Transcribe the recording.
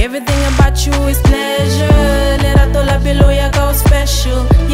Everything about you is pleasure. Let out all la below, you go special.